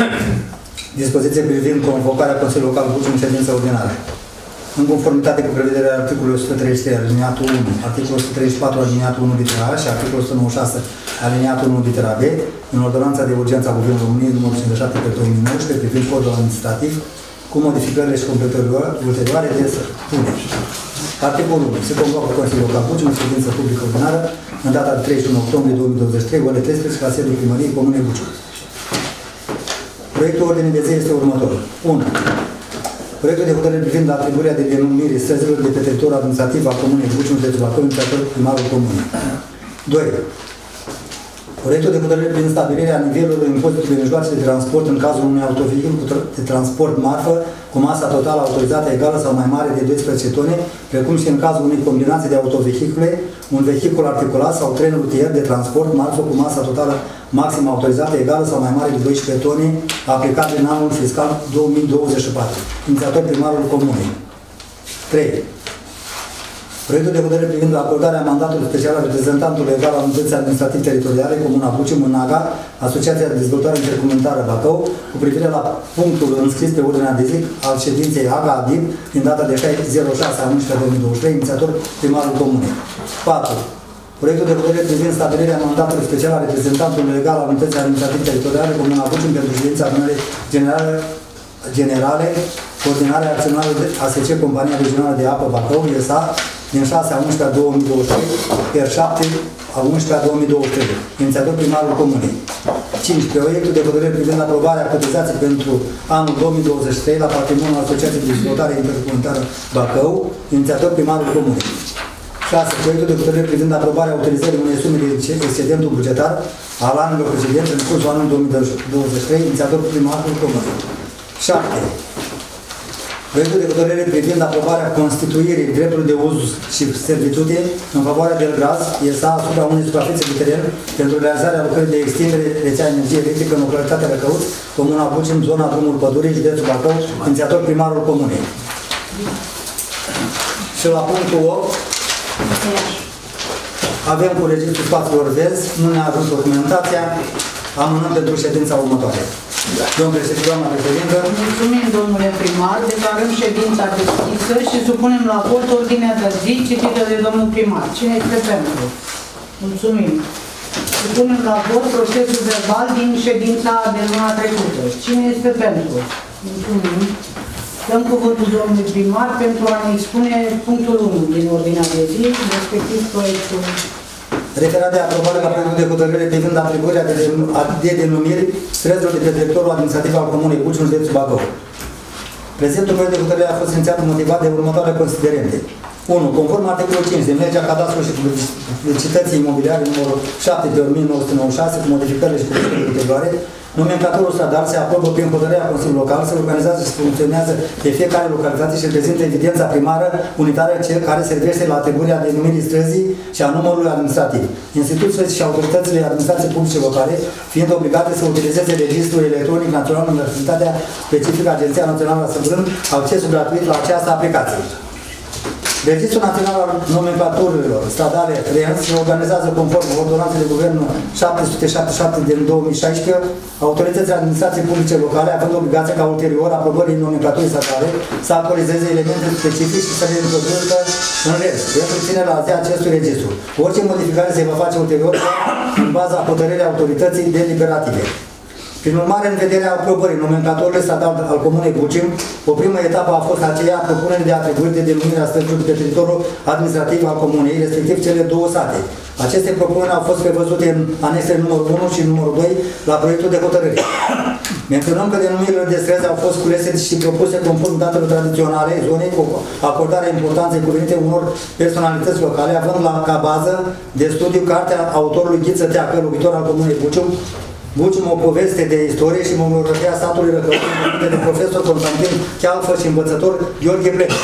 dispoziție privind convocarea Consiliului Local Bucium în ședință ordinară. În conformitate cu prevederea articolului 133 aliniatul 1, articolul 134 aliniatul 1 litera A și articolul 196 aliniatul 1 litera B, în ordonanța de urgență a Guvernului României numărul 57 pe 2019 privind codul administrativ cu modificările și completările ulterioare de spune. Articolul 1. Se convocă Consiliul Local Bucium în ședință publică ordinară în data de 31 octombrie 2023, ore 13, la sediul Primăriei Comunei Bucium. Proiectul ordinii de zi este următorul. 1. Proiectul de hotărâre privind atribuirea de denumire străzilor de pe teritoriul administrativ al Comunei Bucium, județul Bacău, inițiator primarul Comunei. 2. Proiectul de hotărâre privind stabilirea nivelului impozitului de mijloace de transport în cazul unui autovehicul de transport marfă cu masa totală autorizată egală sau mai mare de 12 tone, precum și în cazul unei combinații de autovehicule, un vehicul articulat sau tren rutier de transport marfă cu masa totală maximă autorizată egală sau mai mare de 12 tone, aplicat în anul fiscal 2024. Inițiator primarul Comunei. 3. Proiectul de hotărâre privind acordarea mandatului special al reprezentantului legal al Unității Administrative Teritoriale, Comuna Bucium, în AGA, Asociația de Dezvoltare Intercomunitară Bacău, cu privire la punctul înscris pe ordinea de zi al ședinței AGA-ADIB, din data de 06/11/2023, inițiator primarul Comunei. 4. Proiectul de hotărâre privind stabilirea mandatului special al reprezentantului legal al Unității Administrative Teritoriale, Comuna Bucium, pentru ședința adunării generale, coordinarea acționară de ASC Compania Regională de Apă Bacău, ESA, din 6/11/2023, per 7/11/2023, inițiator primarul Comunei. 5. Proiectul de hotărâre privind aprobarea cotizației pentru anul 2023 la patrimoniul Asociației de Dezvoltare Intercomunitară Bacău, inițiator primarul Comunei. 6. Proiectul de hotărâre privind aprobarea utilizării unei sume de excedentul bugetar al anilor precedente în cursul anului 2023, inițiator primarul Comunei. 7. Proiectul de hotărâre privind aprobarea constituirii dreptului de uz și servitute în favoarea Belgraz, ESA, asupra unei suprafețe de teren pentru realizarea lucrării de extindere rețea energie electrică în localitatea Răcăuți, Comuna Bucium, zona Drumul Pădurii, județul Bacău, inițiator primarul Comunei. Și la punctul 8 avem cu registrul spațiilor verzi, nu ne-a ajuns documentația, amânăm pentru ședința următoare. Doamna președintă. Mulțumim, domnule primar. Declarăm ședința deschisă și supunem la vot ordinea de zi citită de domnul primar. Cine este pentru? Mulțumim. Supunem la vot procesul verbal din ședința de luna trecută. Cine este pentru? Mulțumim. Dăm cuvântul domnului primar pentru a ne expune punctul 1 din ordinea de zi, respectiv proiectul. Referat de aprobare la proiectul de hotărâre privind atribuirea de denumiri străzilor de pe teritoriul administrativ al Comunei Bucium, județul Bacău. Prezentul proiect de hotărâre a fost inițiat motivat de următoarele considerente. 1. Conform articolul 5 din legea Cadastrului și Publicității Imobiliare numărul 7/1996 cu modificările și completările ulterioare, nomenclatorul stradal se aprobă prin hotărârea Consiliului Local, se organizează și funcționează pe fiecare localitate și reprezintă evidența primară unitară care servește la atribuirea denumirii străzii și a numărului administrativ. Instituțiile și autoritățile administrației publice locale fiind obligate să utilizeze registrul electronic național în activitatea specifică Agenția Națională a Asigurării accesul gratuit la această aplicație. Registrul Național al Nomenclaturilor Stradale RENS se organizează conform ordonanței de guvern 777 din 2016, autoritățile administrației publice locale având obligația ca ulterior aprobării nomenclaturii statale să actualizeze elemente specifice și să le introducă în RENS, pentru ținerea la zi acestui registru. Orice modificare se va face ulterior în baza hotărârii autorității deliberative. Prin urmare, în vederea aprobării nomenclatorului statal al Comunei Bucium, o primă etapă a fost aceea a propunerii de atribuiri de denumirea străzilor de pe teritoriul administrativ al Comunei, respectiv cele două sate. Aceste propuneri au fost prevăzute în anexele numărul 1 și numărul 2 la proiectul de hotărâre. Menționăm că denumirile de străzi au fost culese și propuse conform datelor tradiționale zonei cu acordarea importanței cuvenite unor personalități locale, având ca bază de studiu cartea autorului Ghiță Teacă, locuitor al Comunei Bucium, Bucium, o poveste de istorie și memorabilia statului Răcăuți, de profesor Constantin Chealfă și învățător Gheorghe Brecu.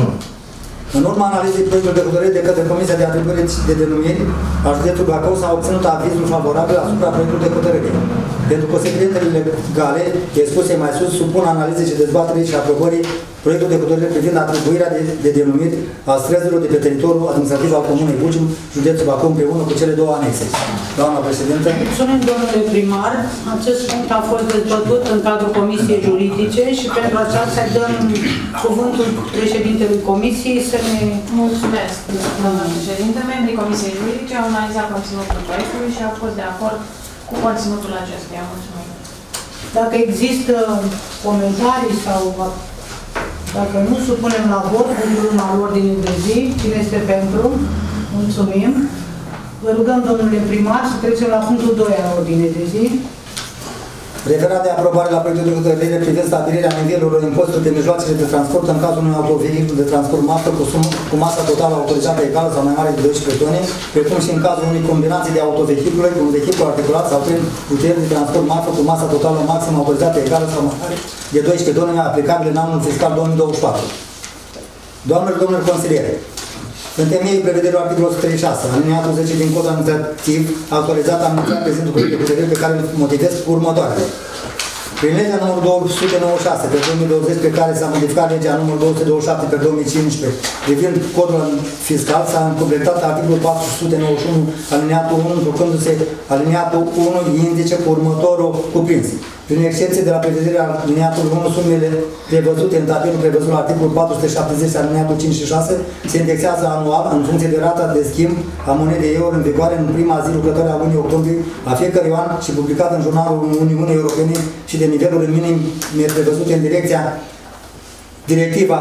În urma analizei proiectului de hotărâre de către Comisia de Atribuire de Denumiri a județului Bacău s-a obținut avizul favorabil asupra proiectului de hotărâre. Pentru considerentele legale expuse mai sus, supun analizei și dezbaterii și aprobării Proiectul de hotărâre privind atribuirea de denumiri a străzilor de pe teritoriul administrativ al Comunei Bucium, județul Bacău, împreună cu cele două anexe. Doamna președintă. Mulțumim, domnule primar. Acest punct a fost dezbătut în cadrul Comisiei Juridice și pentru aceasta dăm cuvântul președintelui Comisiei să ne... Mulțumesc, doamna președinte. Membrii Comisiei Juridice au analizat conținutul proiectului și au fost de acord cu conținutul acestuia. Mulțumesc. Dacă există comentarii sau dacă nu, supunem la vot punctul 1 al ordinii de zi. Cine este pentru? Mulțumim. Vă rugăm, domnule primar, să trecem la punctul 2 al ordinii de zi. Referat de aprobare la proiectul de hotărâre privind stabilirea nivelurilor impozitului pe mijloacele de transport în cazul unui autovehicul de transport marfă cu masa totală autorizată egală sau mai mare de 12 tone, precum și în cazul unei combinații de autovehicule cu un vehicul articulat sau prin puteri de transport marfă cu masa totală maximă autorizată egală sau mai mare de 12 tone, aplicabile în anul fiscal 2024. Doamnelor și domnilor consilieri, în temeiul prevederilor articolul 136, alineatul 10 din Codul Administrativ, actualizat anunțat prezentul proiect de hotărâre pe care îl motivez cu următoarele. Prin legea numărul 296 pe 2020, pe care s-a modificat legea numărul 227 pe 2015, privind codul fiscal, s-a completat articolul 491, alineatul 1, întrucându-se alineatul 1, indice cu următorul cuprins. Prin excepție de la prevederea alineatului 1, sumele prevăzute în tabelul prevăzut la articolul 470, alineatul 5 și 6, se indexează anual în funcție de rata de schimb a monedei euro în vigoare în prima zi lucrătoare a lunii octombrie a fiecărui an și publicat în jurnalul Uniunii Europene și de nivelul minim prevăzute în Directiva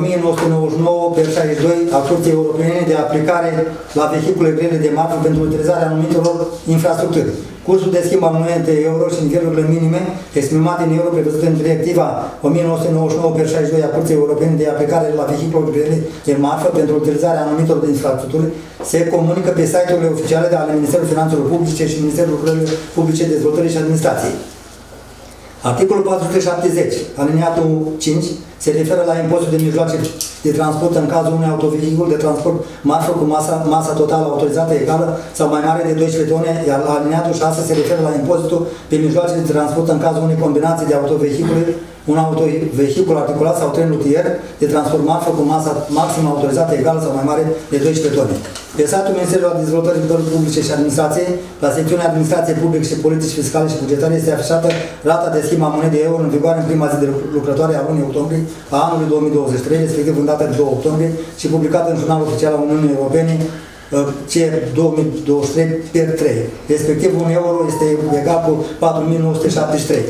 1999/62 a Curții Europene de aplicare la vehicule grele de marfă pentru utilizarea anumitelor infrastructuri. Cursul de schimb al monedei euro și nivelurile minime exprimate în euro prevăzute în Directiva 1999/62 a Curții Europene de aplicare la vehicule grele de marfă pentru utilizarea anumitor infrastructuri se comunică pe site-urile oficiale ale Ministerului Finanțelor Publice și Ministerul Lucrărilor Publice, Dezvoltării și Administrației. Articolul 470, aliniatul 5, se referă la impozitul de mijloace de transport în cazul unui autovehicul de transport marfă cu masa totală autorizată egală sau mai mare de 12 tone, iar aliniatul 6 se referă la impozitul pe mijloace de transport în cazul unei combinații de autovehicule, un autovehicul articulat sau tren rutier de transport marfă cu masa maximă autorizată egală sau mai mare de 12 tone. Pe site-ul Ministerului Dezvoltării Publice și Administrației, la secțiunea Administrație Publică și Politici Fiscale și Bugetare, este afișată rata de schimb a monedei euro în vigoare în prima zi de lucrătoare a lunii octombrie a anului 2023, respectiv în data de 2 octombrie, și publicată în Jurnalul Oficial al Uniunii Europene C 2023 per 3. Respectiv, un euro este egal cu 4.973.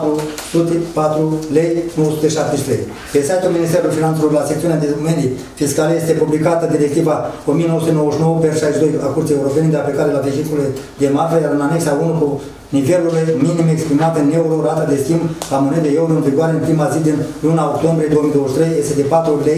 404 lei 973. Pe site-ul Ministerului Finanțelor, la secțiunea de domenii fiscale, este publicată Directiva 1999/62 a Curții Europene de aplicare la vehicule de marfă, iar în anexa 1 cu nivelurile minime exprimate în euro, rata de schimb a monedei euro în vigoare în prima zi din luna octombrie 2023 este de 4 lei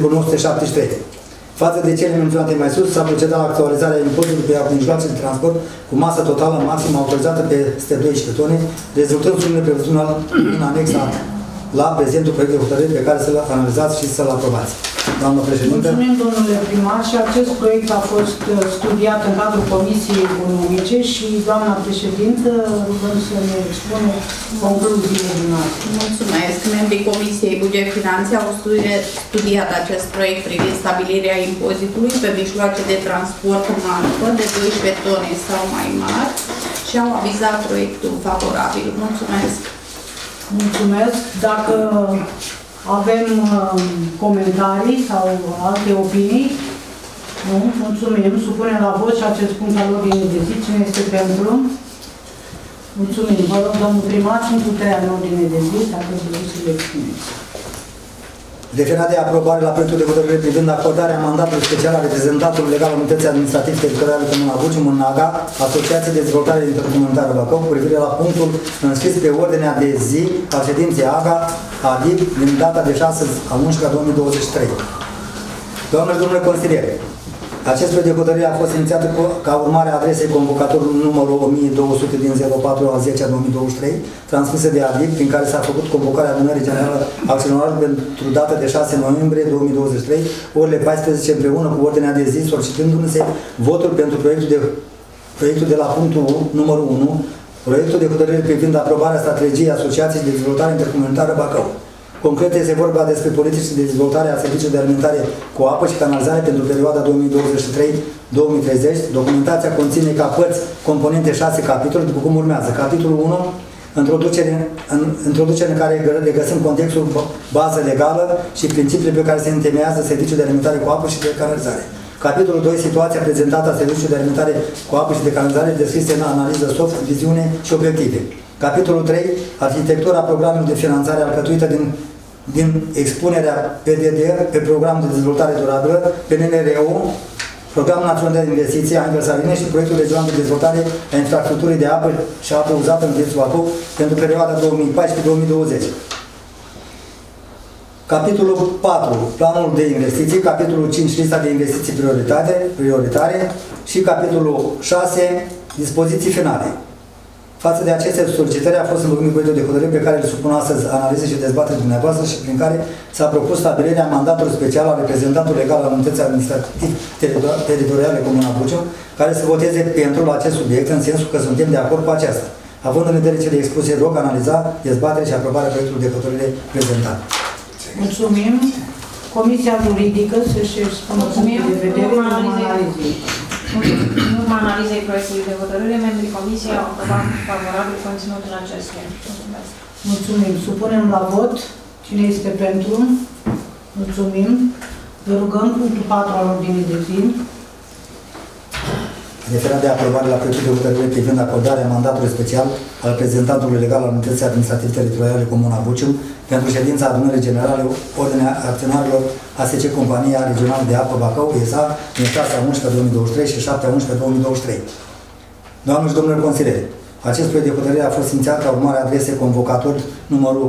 973. Față de cele menționate mai sus, s-a procedat la actualizarea impozitului pe mijloace de transport cu masă totală maximă autorizată peste 12 tone, rezultând sumele prevăzute în anexa la prezentul proiect de hotărâre pe care să-l analizați și să-l aprobați. Doamnă președinte. Mulțumim, domnule primar, și acest proiect a fost studiat în cadrul Comisiei Economice și doamna președintă rugăm să ne expune concluziile din noastre. Mulțumesc. Membrii Comisiei Buget Finanțe au studiat acest proiect privind stabilirea impozitului pe mijloace de transport marfă de 12 tone sau mai mari și au avizat proiectul favorabil. Mulțumesc. Mulțumesc. Dacă avem comentarii sau alte opinii, nu? Mulțumim. Supunem la vot și acest punct al ordinii de zi. Cine este pentru? Mulțumim. Vă rog, domnul primar, punctul 3 al ordinii de zi, dacă doriți să le expuneți. Referat de aprobare la proiectul de hotărâre privind acordarea mandatului special al reprezentantului legal al Unității Administrativ-Teritoriale Comuna Bucium în NAGA, Asociației de Dezvoltare Intercomunitară Bacău, cu privire la punctul înscris pe ordinea de zi a ședinței AGA, adică din data de 6/11/2023. Doamnelor și domnule consilieri, acest proiect de hotărâre a fost inițiat ca urmare a adresei convocatorului numărul 1200 din 04/10/2023, transmisă de ADIP, prin care s-a făcut convocarea adunării generale acționarilor pentru data de 6 noiembrie 2023, orele 14, împreună cu ordinea de zi, solicitându-se votul pentru proiectul de la punctul numărul 1, proiectul de hotărâre privind aprobarea strategiei Asociației de Dezvoltare Intercomunitară Bacău. Concret, este vorba despre politici de dezvoltare a serviciului de alimentare cu apă și canalizare pentru perioada 2023-2030. Documentația conține ca părți componente 6 capitole, după cum urmează. Capitolul 1, introducere în care regăsim contextul, bază legală și principiile pe care se întemeiază serviciul de alimentare cu apă și de canalizare. Capitolul 2, situația prezentată a serviciului de alimentare cu apă și de canalizare, descrisă în analiză soft, viziune și obiective. Capitolul 3, arhitectura programului de finanțare alcătuită din expunerea PDD pe programul de dezvoltare durabilă, PNRU, Programul Național de Investiții, Angel Saline și Proiectul Regional de Dezvoltare a Infrastructurii de Apă și Apă Uzată în județul Bacău pentru perioada 2014-2020. Capitolul 4, Planul de investiții, capitolul 5, Lista de investiții prioritare și capitolul 6, Dispoziții finale. Față de aceste solicitări a fost înlocit proiectul de hotărâre pe care îl supun astăzi analize și dezbatere dumneavoastră și prin care s-a propus stabilirea mandatului special al reprezentantului legal al unității administrativ-teritoriale Comuna Buciu, care să voteze pentru acest subiect, în sensul că suntem de acord cu aceasta. Având în vedere cele expuse, rog analiza, dezbatere și aprobarea proiectului de hotărâre prezentat. Mulțumim. Comisia Juridică să-și spună punctul de vedere în analizei. În urma analizei proiectului de hotărâre, membrii Comisiei au aprobat favorabil conținutul acestuia. Mulțumesc. Mulțumim. Supunem la vot. Cine este pentru? Mulțumim. Vă rugăm punctul 4 al ordinii de zi. Referat de aprobare la proiectul de hotărâre privind acordarea mandatului special al reprezentantului legal al unității administrativ-teritoriale Comuna Buciu pentru ședința adunării generale Ordinea Acționarilor ASC Compania Regională de Apă Bacău, ESA, din 6/11/2023 și 7/11/2023. Doamnelor și domnilor consilieri, acest proiect de hotărâre a fost inițiat ca urmare a adresei convocator numărul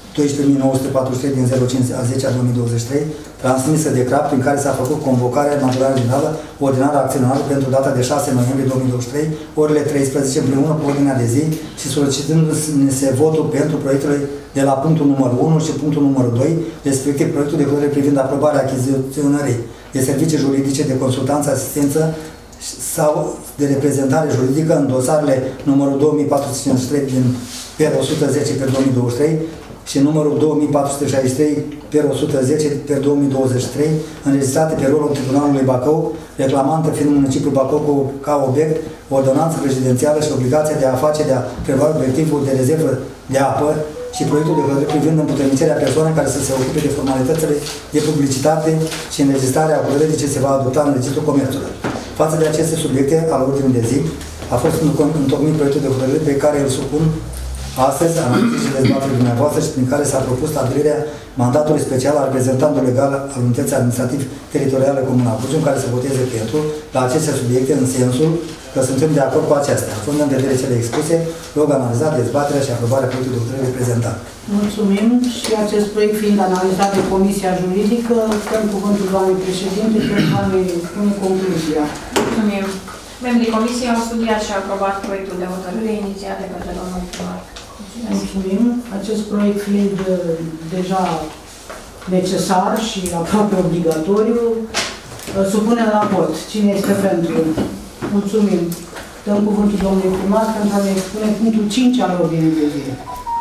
12.943 din 05/10/2023, transmisă de CRAP, prin care s-a făcut convocarea naturală generală ordinară acționară pentru data de 6 noiembrie 2023, orele 13, împreună cu ordinea de zi și solicitându-se votul pentru proiectele de la punctul numărul 1 și punctul numărul 2, respectiv proiectul de hotărâre privind aprobarea achiziționării de servicii juridice, de consultanță, asistență sau de reprezentare juridică în dosarele numărul 2453 din per 110 pe 2023 și numărul 2463 per 110 per 2023, înregistrate pe rolul Tribunalului Bacău, reclamantă fiind municipiul Bacău ca obiect, ordonanță prezidențială și obligația de a face de a prevăd obiectivul de rezervă de apă și proiectul de hotărâre privind împuternicerea persoanei care să se ocupe de formalitățile de publicitate și înregistrarea hotărârii ce se va adopta în Registrul Comerțului. Față de aceste subiecte al ordinii de zi, a fost întocmit proiectul de hotărâre pe care îl supun astăzi, analize și dezbatere dumneavoastră și prin care s-a propus stabilirea mandatului special al reprezentantului legal al unității administrativ-teritoriale Comuna Buciu, în care să voteze pentru la aceste subiecte în sensul că suntem de acord cu acestea. Având în vedere cele expuse, rog analizat dezbaterea și aprobarea proiectului de hotărâre prezentat. Mulțumim și acest proiect fiind analizat de Comisia Juridică, dăm cuvântul doamnei președinte pentru a ne spune concluzia. Mulțumim. Membrii Comisiei au studiat și aprobat proiectul de hotărâre inițiat de către domnul primar. Mulțumim. Acest proiect fiind deja necesar și aproape obligatoriu, supunem la vot. Cine este pentru? Mulțumim. Dăm cuvântul domnului primar pentru a ne expune punctul 5 al ordinii de zi.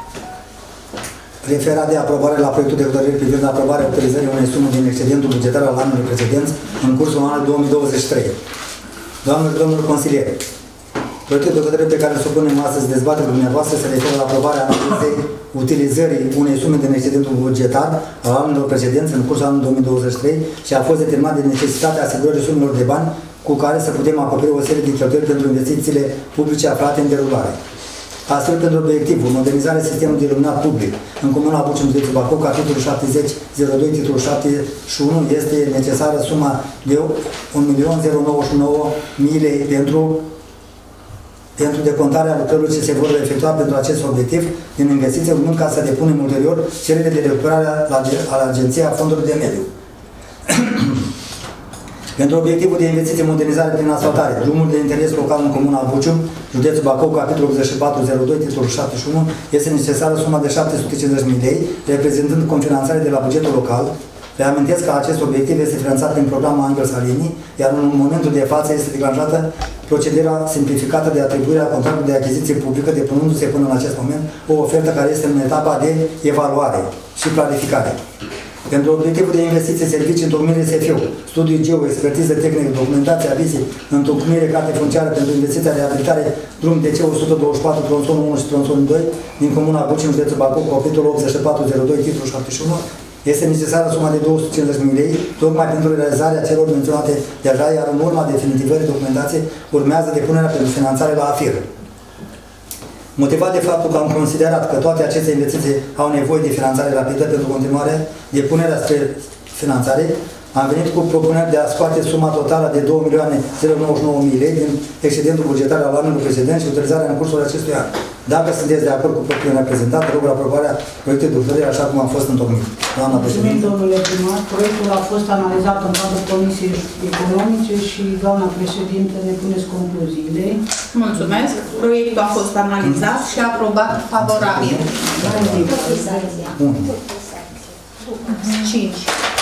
Referat de aprobare la proiectul de hotărâre privind aprobarea utilizării unei sume din excedentul bugetar al anului precedent în cursul anului 2023. Doamnelor și domnilor consilieri, proiectul de hotărâre pe care îl supunem astăzi dezbaterea dumneavoastră se referă la aprobarea analizei utilizării unei sume din excedentul bugetar al anilor precedenți în cursul anului 2023 și a fost determinat de necesitatea asigurării sumelor de bani cu care să putem acoperi o serie de cheltuieli pentru investițiile publice aflate în derulare. Astfel, pentru obiectivul modernizarea sistemului de iluminat public în Comuna Buciu, județul Bacău, capitolul 7002, titlul 71, este necesară suma de 1.099.000 lei pentru decontarea lucrărilor ce se vor efectua pentru acest obiectiv din investiție, urmând ca să depunem ulterior cerere de recuperare la Agenția Fondurilor de Mediu. Pentru obiectivul de investiție modernizare prin asfaltare, drumul de interes local în Comuna Buciu, județul Bacău, capitolul 8402, titlul 71, este necesară suma de 750.000 lei, reprezentând confinanțare de la bugetul local. Reamintesc că acest obiectiv este finanțat prin programul Angel Saline, iar în momentul de față este declanșată procedura simplificată de atribuire a contractului de achiziție publică, depunându-se până în acest moment o ofertă care este în etapa de evaluare și planificare. Pentru obiectivul de investiții, servicii, întocmire SFU, studiu geo, expertiză tehnică, documentație, avize, întocmire, carte funciară pentru investiția de reabilitare, drum DC 124, tronsonul 1 și tronsonul 2, din Comuna Bucim, județul Bacău, capitolul 8402, titlul 71, este necesară suma de 250.000 lei, tocmai pentru realizarea celor menționate deja, iar în urma definitivării documentației urmează depunerea pentru finanțare la AFIR. Motivat de faptul că am considerat că toate aceste investiții au nevoie de finanțare rapidă pentru continuarea depunerea spre finanțare, am venit cu propuneri de a scoate suma totală de 2.099.000 lei din excedentul bugetar al anului precedent și utilizarea în cursul acestui an. Dacă sunteți de acord cu propunerea prezentată, rog aprobarea proiectului de hotărâre așa cum a fost întocmit. Doamna președinte. Mulțumim, domnule primar. Proiectul a fost analizat în cadrul Comisiei Economice și doamna președinte ne puneți concluziile. Mulțumesc. Proiectul a fost analizat și aprobat favorabil. 5.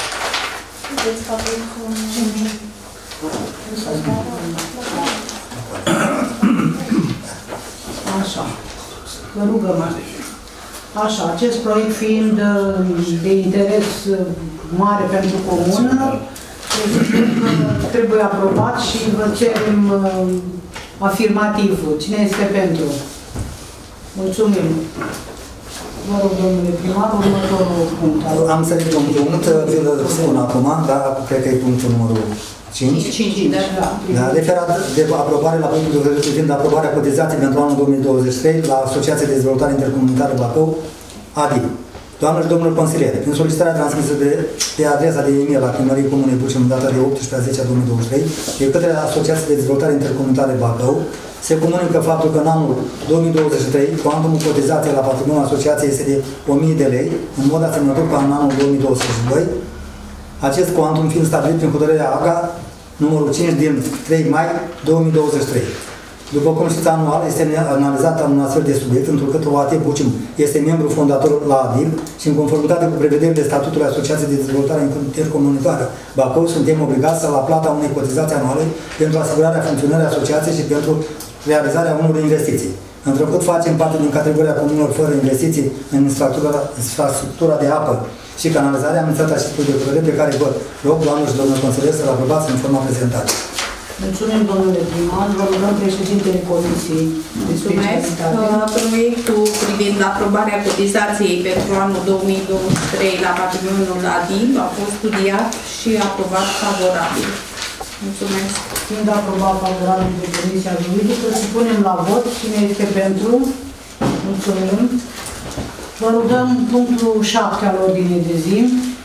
Așa. Vă rugăm. Așa, acest proiect fiind de interes mare pentru comună, trebuie aprobat și vă cerem afirmativ. Cine este pentru? Mulțumim. Vă rog, domnule primar, următorul punct. Am sărit un punct, vi-l spun acum, dar cred că e punctul numărul 5. 5, da. Referat de aprobare la proiectul de hotărâre privind aprobarea cotizației pentru anul 2023 la Asociația de Dezvoltare Intercomunitară Bacău, ADI. Doamnă și domnul consilier, prin solicitarea transmisă pe adresa de e-mail a Primăriei Comunei Bucim în data de 18/10/2023 de către Asociația de Dezvoltare Intercomunitară Bacău, se comunică faptul că în anul 2023 cuantumul cotizației la patrimoniul asociației este de 1.000 de lei, în mod asemănător ca în anul 2022, acest cuantum fiind stabilit prin hotărârea AGA numărul 5 din 3 mai 2023. După cum știți, anual este analizat un astfel de subiect, întrucât OAT Bucim este membru fondator la ADIL și în conformitate cu prevederile statutului Asociației de Dezvoltare Intercomunitară Bacău, suntem obligați la plata unei cotizații anuale pentru asigurarea funcționării asociației și pentru realizarea unor investiții. Întrucât facem parte din categoria comunelor fără investiții în infrastructura de apă și canalizare, am inițiat acest de hotărâre pe care vă rog, doamnă și domnul consilier, să-l aprobați în forma prezentată. Mulțumim, domnule primar. Vă rugăm președintele Comisiei. Mulțumesc. Proiectul privind aprobarea cotizației pentru anul 2023 la patrimoniul ADIL a fost studiat și aprobat favorabil. Mulțumesc. Fiind aprobat favorabil de Comisia Juridică, să punem la vot cine este pentru. Mulțumim. Vă rugăm punctul 7 al ordinii de zi.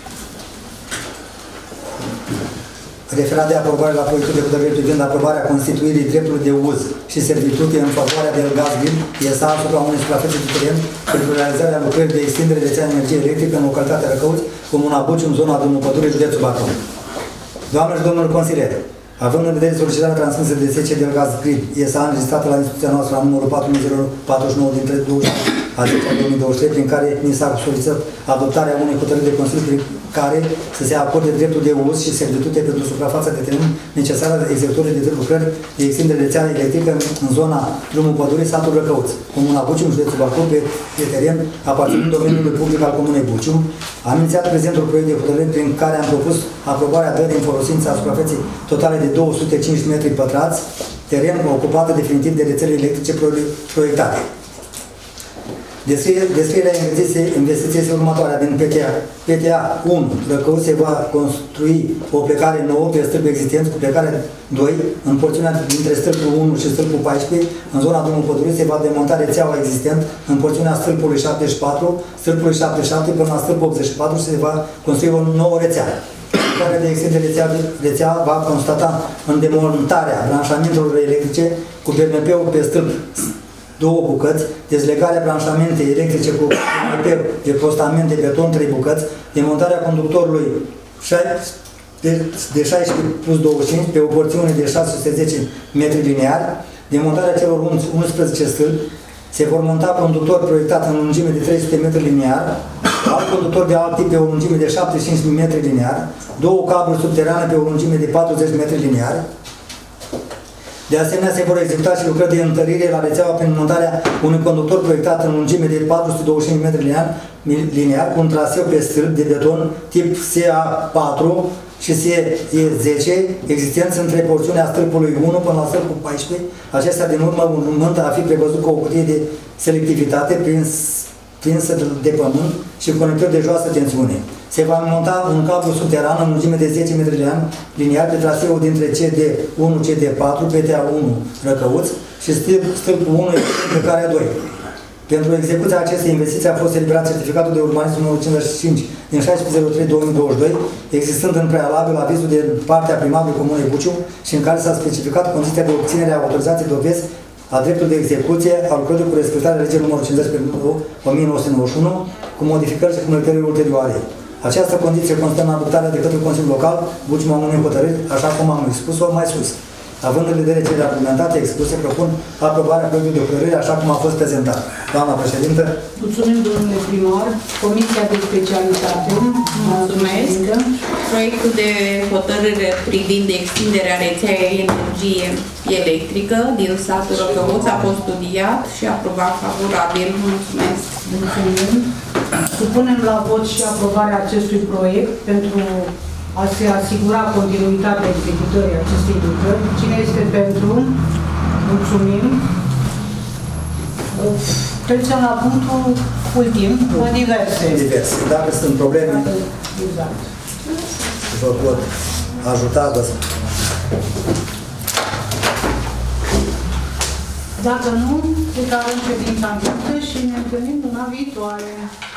Referat de aprobare la proiectul de hotărâre privind aprobarea constituirii dreptului de uz și servitute în favoarea de gaz Grid, ESA asupra unei suprafețe de teren pentru realizarea lucrării de extindere de rețea energie electrică în localitatea Răcăuți, Comuna Bucim, zona Drumul Pădurii, județul Bacău. Doamnă și domnul consilier, având în vedere solicitarea transmisă de SC de gaz Grid, ESA înregistrată la instituția noastră la numărul 4049 din 2023, prin care ni s-a solicitat adoptarea unei hotărâri de Consiliu prin care să se acorde dreptul de uz și servitute pentru suprafața de teren necesară executării de lucrări de extindere de rețea electrică în zona Drumul Pădurii, satul Răcăuți, Comuna Bucium, județul Bacău, pe teren aparținând domeniului public al Comunei Bucium. Am inițiat prezentul proiect de hotărâre prin care am propus aprobarea dării în folosință a suprafeței totale de 205 metri pătrați, teren ocupată definitiv de rețele electrice proiectate. Descrierea investiției este următoarea din PTA 1. Răcăuți se va construi o plecare nouă pe stâlp existent cu plecare 2 în porțiunea dintre stâlpul 1 și stâlpul 14. În zona Drumul Pădurii se va demonta rețeaua existent în porțiunea stâlpului 74, stâlpului 77 până la stâlpul 84 și se va construi o nouă rețea. Care de extindere rețea va constata în demontarea branșamentelor electrice cu BMP-ul pe stâlp 2 bucăți, dezlegarea branșamente electrice cu BMP de postamente beton 3 bucăți, demontarea conductorului de 16 plus 25 pe o porțiune de 610 metri lineari, demontarea celor 11 stâlpi, se vor monta conductor proiectat în lungime de 300 metri linear, alt conductor de alt tip pe o lungime de 75 metri linear, 2 cabluri subterane pe o lungime de 40 metri lineari, De asemenea, se vor executa și lucrări de întărire la rețeaua prin montarea unui conductor proiectat în lungime de 425 m linear cu un traseu pe stâlp de beton tip SA4 și SE10, existență între porțiunea stâlpului 1 până la stâlpul 14, acestea din urmă urmând a fi prevăzut cu o cutie de selectivitate prinsă de pământ și conectori de joasă tensiune. Se va monta un cablu subteran în lungime de 10 m liniar pe traseul dintre CD1 CD4, PTA1 Răcăuț și stâlpul 1 pe care 2. Pentru execuția acestei investiții a fost eliberat certificatul de urbanism numărul 55 din 16.03.2022, existând în prealabil avizul de partea primarului Comunei Buciu și în care s-a specificat condiția de obținere a autorizației dovezi a dreptului de execuție a lucrării cu respectarea legii numărul 50/1991 cu modificări și comunicări ulterioare. Această condiție constă în adoptarea de către Consiliul Local Buciu unei hotărâri, așa cum am expus-o mai sus. Având în vedere cele argumentate expuse, propun aprobarea proiectului de hotărâre așa cum a fost prezentat. Doamna președintă. Mulțumim, domnule primar. Comisia de specialitate. Mulțumesc. Proiectul de hotărâre privind extinderea rețelei energie electrică din satul Răcăuț a fost studiat și aprobat favorabil. Mulțumesc. Mulțumim. Supunem la vot și aprobarea acestui proiect pentru a se asigura continuitatea executării acestei lucrări. Cine este pentru? Mulțumim. Trecem la punctul ultim, la diverse. Diverse. Dacă sunt probleme, exact, vă pot ajuta. Dacă nu, declarăm ședința închisă și ne întâlnim luna viitoare.